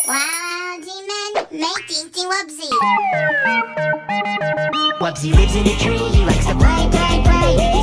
Wow, G-Man, mating to Wubbzy. Wubbzy lives in a tree, he likes to play, play, play.